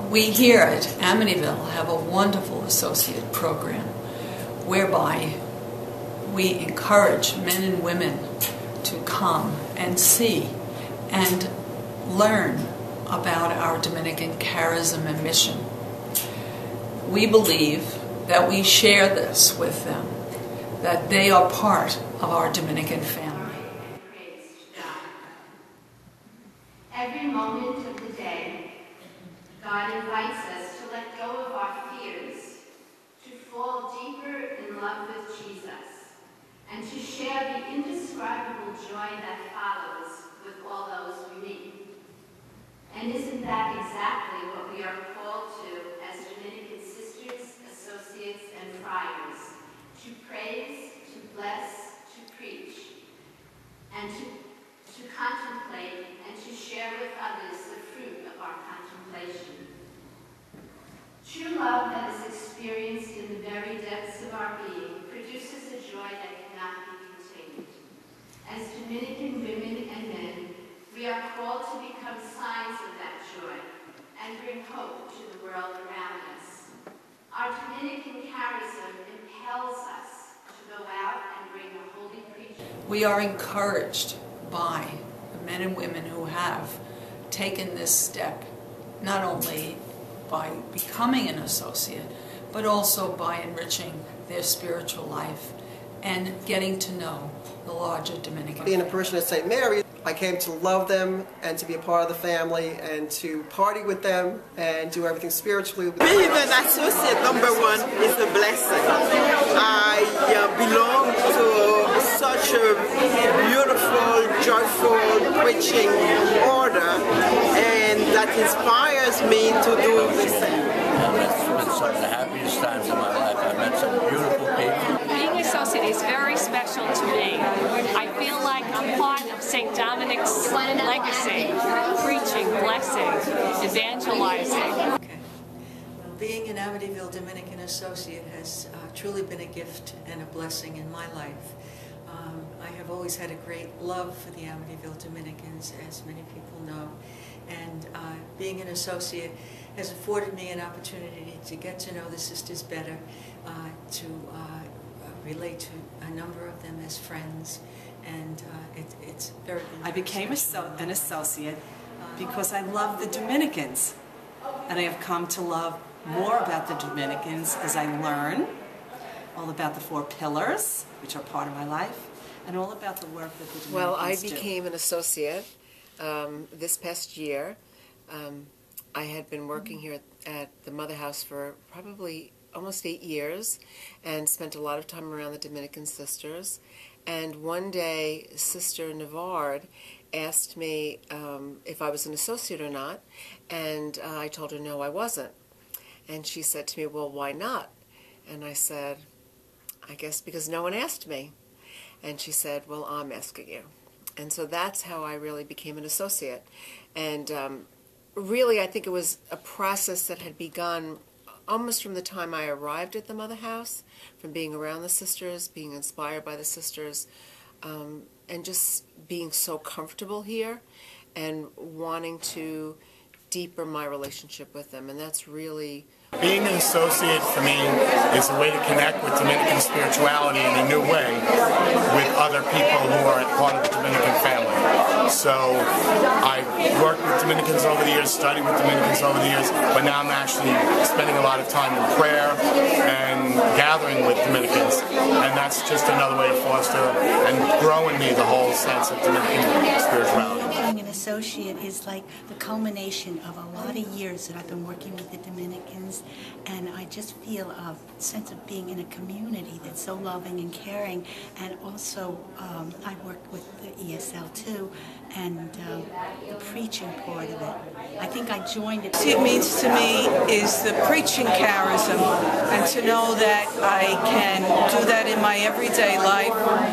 We here at Amityville have a wonderful associate program whereby we encourage men and women to come and see and learn about our Dominican charism and mission. We believe that we share this with them, that they are part of our Dominican family. Every moment of the day, God invites us to let go of our fears, to fall deeper in love with Jesus, and to share the indescribable joy that follows with all those we meet. And isn't that exactly what we are called to as Dominican sisters, associates, and friars? To praise, to bless, to preach, and to contemplate and to share with others the fruit of our contemplation. True love that is experienced in the very depths of our being produces a joy that cannot be contained. As Dominican women and men, we are called to become signs of that joy and bring hope to the world around us. Our Dominican charism impels us to go out and bring the holy preaching. We are encouraged by the men and women who have taken this step, not only by becoming an associate, but also by enriching their spiritual life and getting to know the larger Dominican Being a family. parishioner at St. Mary, I came to love them and to be a part of the family and to party with them and do everything spiritually. Being an associate, number one, is a blessing. I belong to such a beautiful, joyful preaching order, and that inspires me to do the same. It's been some of the happiest times in my life. I've met some beautiful people. Being an associate is very special to me. I feel like I'm part of St. Dominic's legacy, preaching, blessing, evangelizing. Okay. Well, being an Amityville Dominican associate has truly been a gift and a blessing in my life. I have always had a great love for the Amityville Dominicans, as many people know, and being an associate has afforded me an opportunity to get to know the sisters better, to relate to a number of them as friends, and it's very. I became an associate because I love the Dominicans, and I have come to love more about the Dominicans as I learn all about the 4 pillars, which are part of my life, and all about the work that the Dominicans do. Well, I became an associate this past year. I had been working here at the Mother House for probably almost 8 years and spent a lot of time around the Dominican sisters. And one day, Sister Navard asked me if I was an associate or not, and I told her no, I wasn't. And she said to me, well, why not? And I said, I guess because no one asked me. And she said, well, I'm asking you. And so that's how I really became an associate. And really, I think it was a process that had begun almost from the time I arrived at the Mother House, from being around the sisters, being inspired by the sisters, and just being so comfortable here and wanting to deepen my relationship with them. And that's really... Being an associate for me is a way to connect with Dominican spirituality in a new way with other people who are part of the Dominican family. So I've worked with Dominicans over the years, studied with Dominicans over the years, but now I'm actually spending a lot of time in prayer and gathering with Dominicans, and that's just another way to foster and grow in me the whole sense of Dominican spirituality. Being an associate is like the culmination of a lot of years that I've been working with the Dominicans, and I just feel a sense of being in a community that's so loving and caring. And also I worked with the ESL too, and the preaching part of it. I think I joined it. What it means to me is the preaching charism, and to know that I can do that in my everyday life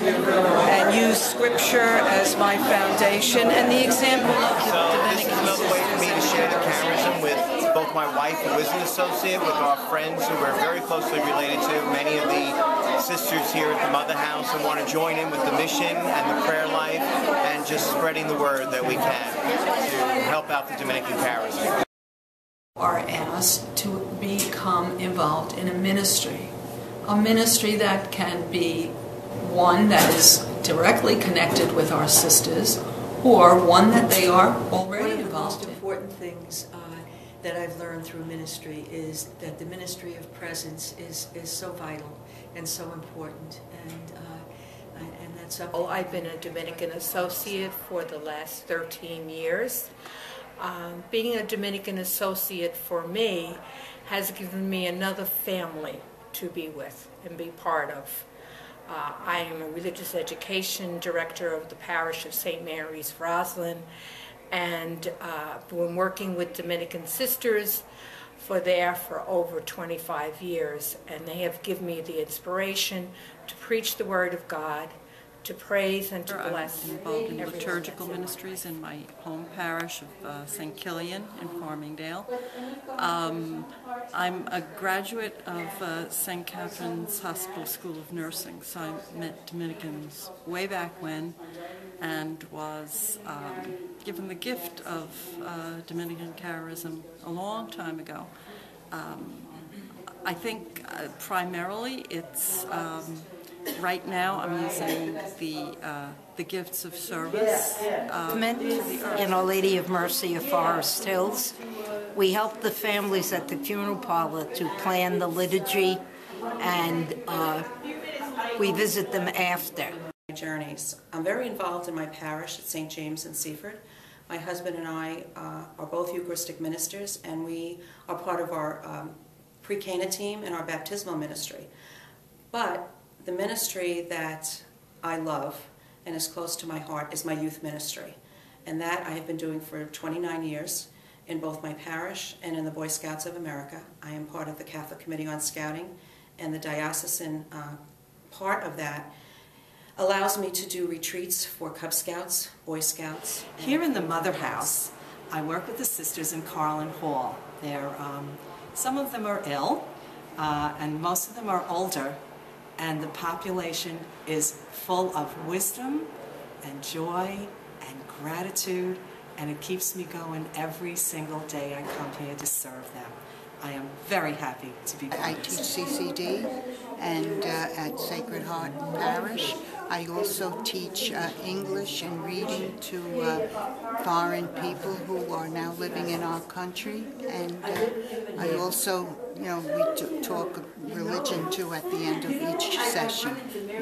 and use Scripture as my foundation and the example of the Dominican This is another way for me to share the charism with both my wife, who is an associate, with our friends who we're very closely related to, many of the sisters here at the Mother House, and want to join in with the mission and the prayer life and just spreading the word that we can to help out the Dominican charism. Are asked to become involved in a ministry that can be one that is directly connected with our sisters, or one that they are already involved in. One of the most important things that I've learned through ministry is that the ministry of presence is so vital and so important, and that's something. Oh, I've been a Dominican associate for the last 13 years. Being a Dominican associate for me has given me another family to be with and be part of. I am a religious education director of the parish of St. Mary's, Roslyn, and been working with Dominican sisters for over 25 years, and they have given me the inspiration to preach the Word of God, to praise and to bless. I'm involved in liturgical ministries in my home parish of St. Killian in Farmingdale. I'm a graduate of St. Catherine's Hospital School of Nursing, so I met Dominicans way back when and was given the gift of Dominican charism a long time ago. I think primarily it's right now I'm using the gifts of service. In Our Lady of Mercy of Forest Hills. We help the families at the funeral parlor to plan the liturgy, and we visit them after. Journeys. I'm very involved in my parish at St. James in Seaford. My husband and I are both Eucharistic ministers, and we are part of our pre-Cana team and our baptismal ministry. But the ministry that I love and is close to my heart is my youth ministry. And that I have been doing for 29 years in both my parish and in the Boy Scouts of America. I am part of the Catholic Committee on Scouting, and the diocesan part of that allows me to do retreats for Cub Scouts, Boy Scouts. Here in the Mother House, I work with the sisters in Carlin Hall. Some of them are ill, and most of them are older, and the population is full of wisdom and joy and gratitude, and it keeps me going every single day I come here to serve them. I am very happy to be part of this. I teach CCD and at Sacred Heart Parish. I also teach English and reading to foreign people who are now living in our country. And I also, we talk religion too at the end of each session.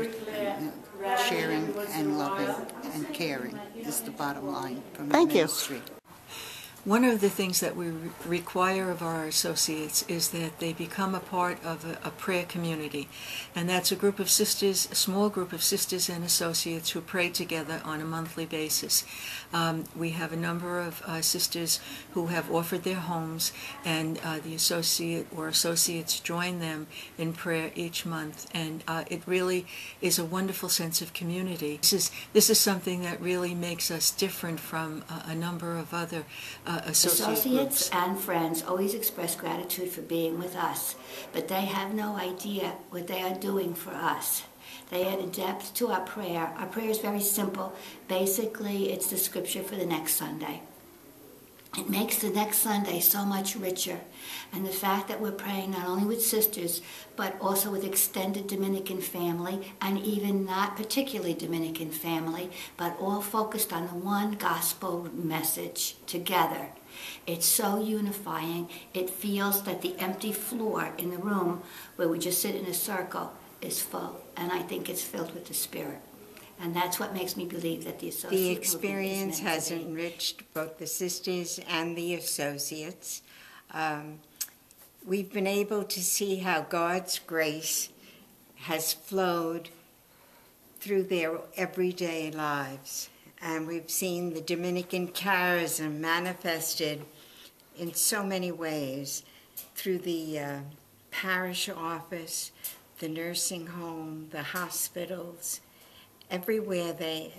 Sharing and loving and caring is the bottom line from the ministry. One of the things that we require of our associates is that they become a part of a prayer community. And that's a group of sisters, a small group of sisters and associates who pray together on a monthly basis. We have a number of sisters who have offered their homes, and the associate or associates join them in prayer each month. And it really is a wonderful sense of community. This is something that really makes us different from a number of other associates and friends always express gratitude for being with us, but they have no idea what they are doing for us. They add a depth to our prayer. Our prayer is very simple. Basically, it's the scripture for the next Sunday. It makes the next Sunday so much richer. And the fact that we're praying not only with sisters, but also with extended Dominican family, and even not particularly Dominican family, but all focused on the one gospel message together. It's so unifying. It feels that the empty floor in the room where we just sit in a circle is full. And I think it's filled with the Spirit. And that's what makes me believe that the associate The experience has enriched both the sisters and the associates. We've been able to see how God's grace has flowed through their everyday lives. And we've seen the Dominican charism manifested in so many ways through the parish office, the nursing home, the hospitals. Everywhere they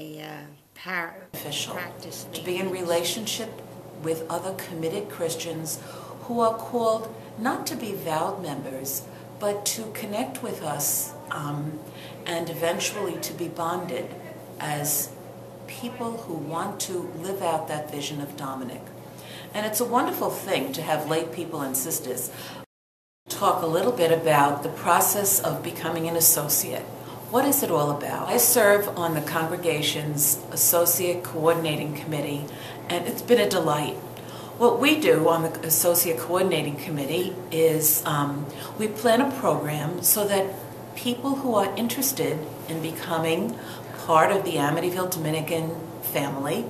practice. To be in relationship with other committed Christians who are called not to be vowed members, but to connect with us and eventually to be bonded as people who want to live out that vision of Dominic. And it's a wonderful thing to have lay people and sisters talk a little bit about the process of becoming an associate. What is it all about? I serve on the congregation's Associate Coordinating Committee, and it's been a delight. What we do on the Associate Coordinating Committee is we plan a program so that people who are interested in becoming part of the Amityville Dominican family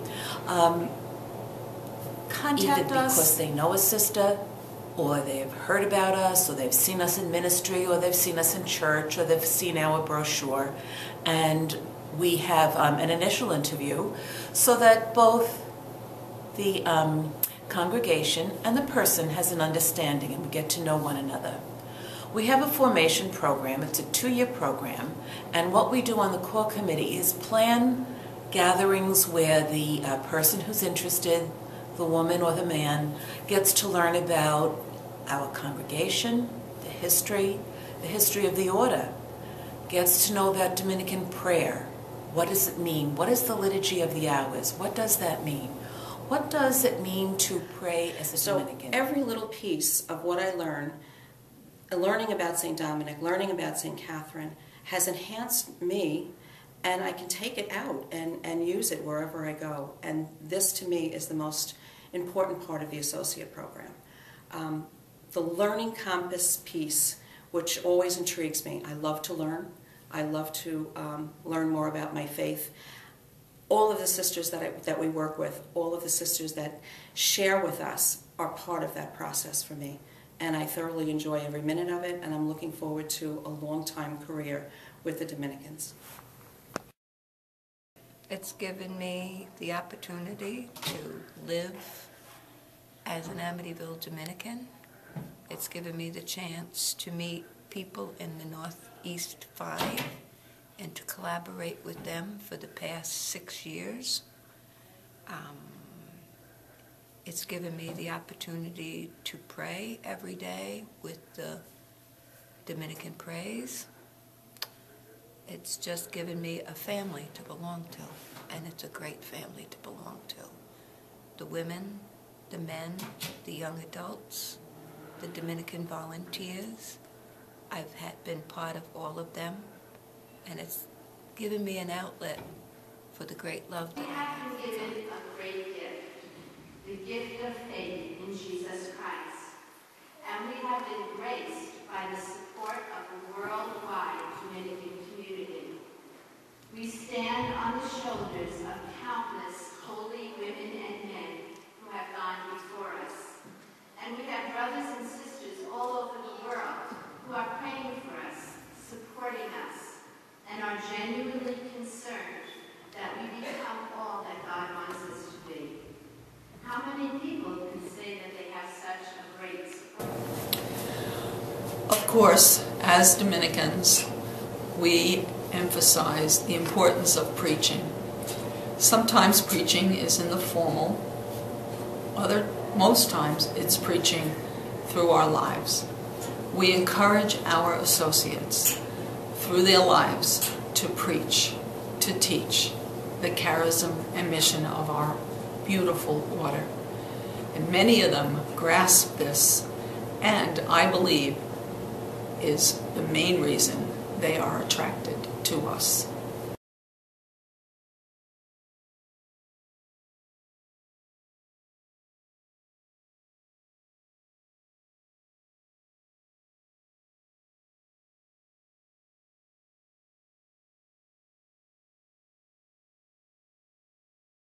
contact us because they know a sister, or they've heard about us, or they've seen us in ministry, or they've seen us in church, or they've seen our brochure, and we have an initial interview so that both the congregation and the person has an understanding and we get to know one another. We have a formation program. It's a 2-year program, and what we do on the core committee is plan gatherings where the person who's interested, the woman or the man, gets to learn about our congregation, the history of the order, gets to know about Dominican prayer. What does it mean? What is the liturgy of the hours? What does that mean? What does it mean to pray as a Dominican? So every little piece of what I learn, learning about St. Dominic, learning about St. Catherine, has enhanced me, and I can take it out and use it wherever I go. And this, to me, is the most important part of the associate program. The learning compass piece, which always intrigues me. I love to learn. I love to learn more about my faith. All of the sisters that we work with, all of the sisters that share with us are part of that process for me. And I thoroughly enjoy every minute of it, and I'm looking forward to a long-time career with the Dominicans. It's given me the opportunity to live as an Amityville Dominican. It's given me the chance to meet people in the Northeast 5 and to collaborate with them for the past 6 years. It's given me the opportunity to pray every day with the Dominican Praise. It's just given me a family to belong to, and it's a great family to belong to. The women, the men, the young adults, the Dominican volunteers. I've been part of all of them, and it's given me an outlet for the great love that I have. We have been given a great gift, the gift of faith in Jesus Christ, and we have been graced by the support of the worldwide Dominican community. We stand on the shoulders of countless holy women and men who have gone before us. And we have brothers and sisters all over the world who are praying for us, supporting us, and are genuinely concerned that we become all that God wants us to be. How many people can say that they have such a great support? Of course, as Dominicans, we emphasize the importance of preaching. Sometimes preaching is in the formal, most times it's preaching through our lives. We encourage our associates through their lives to preach, to teach the charism and mission of our beautiful order. And many of them grasp this, and I believe is the main reason they are attracted to us.